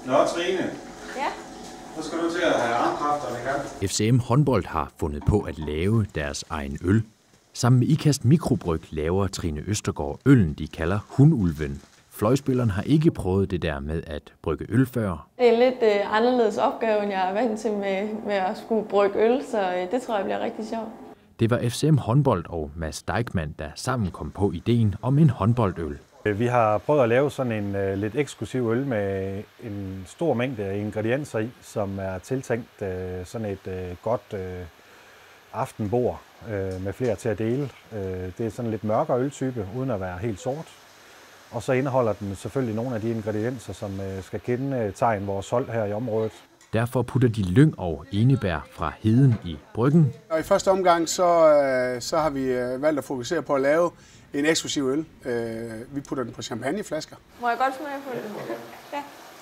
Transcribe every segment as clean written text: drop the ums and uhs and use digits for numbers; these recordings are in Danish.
Nå, Trine. Ja? Så skal du til at have armkræfterne i gang. FCM Håndbold har fundet på at lave deres egen øl. Sammen med Ikast Mikrobryg laver Trine Østergaard øllen, de kalder Hundulven. Fløjspilleren har ikke prøvet det der med at brygge øl før. Det er en lidt anderledes opgave, end jeg er vant til med at skulle brygge øl, så det tror jeg bliver rigtig sjovt. Det var FCM Håndbold og Mads Deichmann, der sammen kom på ideen om en håndboldøl. Vi har prøvet at lave sådan en lidt eksklusiv øl med en stor mængde af ingredienser i, som er tiltænkt sådan et godt aftenbord med flere til at dele. Det er sådan en lidt mørkere øltype, uden at være helt sort. Og så indeholder den selvfølgelig nogle af de ingredienser, som skal kendetegne vores hold her i området. Derfor putter de lyng og enebær fra heden i bryggen. Og i første omgang så har vi valgt at fokusere på at lave en eksklusiv øl. Vi putter den på champagneflasker. Må jeg godt smage på det? Ja.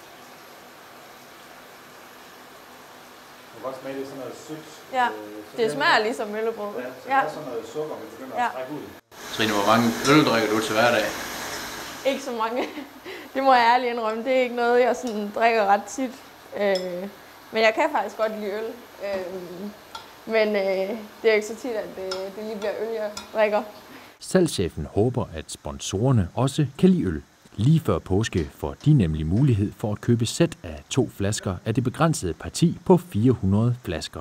Du kan godt smage det sådan noget sødt. Ja, det smager ligesom møllebrød. Ja, så der er sådan noget sukker, vi begynder at trække ud. Trine, hvor mange øl drikker du til hverdag? Ikke så mange. Det må jeg ærligt indrømme. Det er ikke noget, jeg sådan drikker ret tit. Men jeg kan faktisk godt lide øl. Men det er ikke så tit, at det lige bliver øl, jeg drikker. Salgschefen håber, at sponsorerne også kan lide øl. Lige før påske får de nemlig mulighed for at købe sæt af 2 flasker af det begrænsede parti på 400 flasker.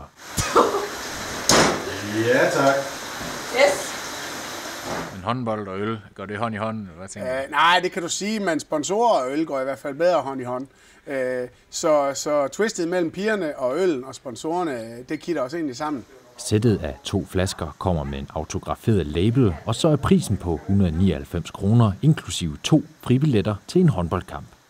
Ja, tak. Yes. En håndbold og øl, går det hånd i hånd? Hvad tænker du? Nej, det kan du sige, men sponsorer og øl går i hvert fald bedre hånd i hånd. Så twistet mellem pigerne og øllen og sponsorerne, det kitter også egentlig sammen. Sættet af 2 flasker kommer med en autograferet label, og så er prisen på 199 kroner, inklusive 2 fribilletter til en håndboldkamp.